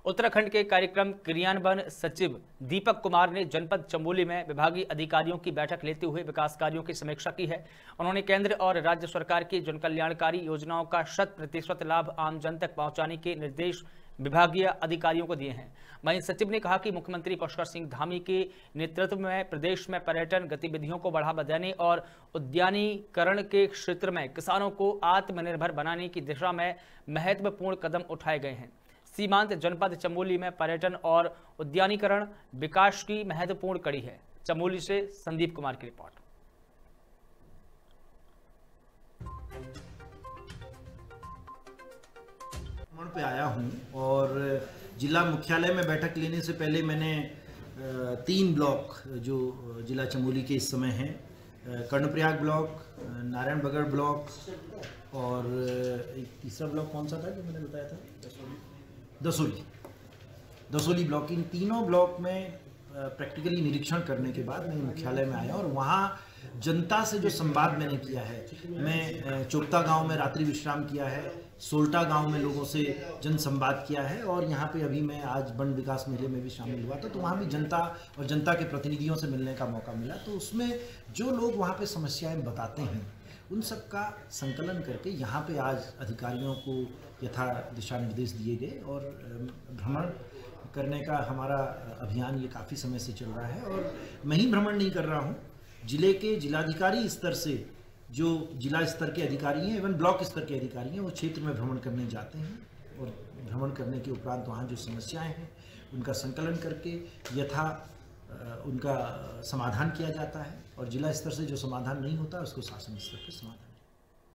उत्तराखंड के कार्यक्रम क्रियान्वयन सचिव दीपक कुमार ने जनपद चमोली में विभागीय अधिकारियों की बैठक लेते हुए विकास कार्यों की समीक्षा की है। उन्होंने केंद्र और राज्य सरकार की जनकल्याणकारी योजनाओं का 100% लाभ आम जन तक पहुंचाने के निर्देश विभागीय अधिकारियों को दिए हैं। वहीं सचिव ने कहा कि मुख्यमंत्री पुष्कर सिंह धामी के नेतृत्व में प्रदेश में पर्यटन गतिविधियों को बढ़ावा देने और उद्यानीकरण के क्षेत्र में किसानों को आत्मनिर्भर बनाने की दिशा में महत्वपूर्ण कदम उठाए गए हैं। सीमांत जनपद चमोली में पर्यटन और उद्यानीकरण विकास की महत्वपूर्ण कड़ी है। चमोली से संदीप कुमार की रिपोर्ट। पे आया हूं और जिला मुख्यालय में बैठक लेने से पहले मैंने 3 ब्लॉक जो जिला चमोली के इस समय हैं, कर्णप्रयाग ब्लॉक, नारायणबगड़ ब्लॉक और एक तीसरा ब्लॉक कौन सा था जो मैंने बताया था, दसोली ब्लॉक। इन तीनों ब्लॉक में प्रैक्टिकली निरीक्षण करने के बाद मैं मुख्यालय में आया और वहाँ जनता से जो संवाद मैंने किया है, मैं चोपता गांव में रात्रि विश्राम किया है, सोल्टा गांव में लोगों से जन संवाद किया है और यहाँ पे अभी मैं आज वन विकास मेले में भी शामिल हुआ था, तो वहाँ भी जनता और जनता के प्रतिनिधियों से मिलने का मौका मिला। तो उसमें जो लोग वहाँ पे समस्याएं बताते हैं उन सब का संकलन करके यहाँ पे आज अधिकारियों को यथा दिशा निर्देश दिए गए और भ्रमण करने का हमारा अभियान ये काफ़ी समय से चल रहा है। और मैं ही भ्रमण नहीं कर रहा हूँ, जिले के जिलाधिकारी स्तर से जो जिला स्तर के अधिकारी हैं, इवन ब्लॉक स्तर के अधिकारी हैं, वो क्षेत्र में भ्रमण करने जाते हैं और भ्रमण करने के उपरांत वहाँ जो समस्याएं हैं उनका संकलन करके यथा उनका समाधान किया जाता है और जिला स्तर से जो समाधान नहीं होता उसको शासन स्तर पर समाधान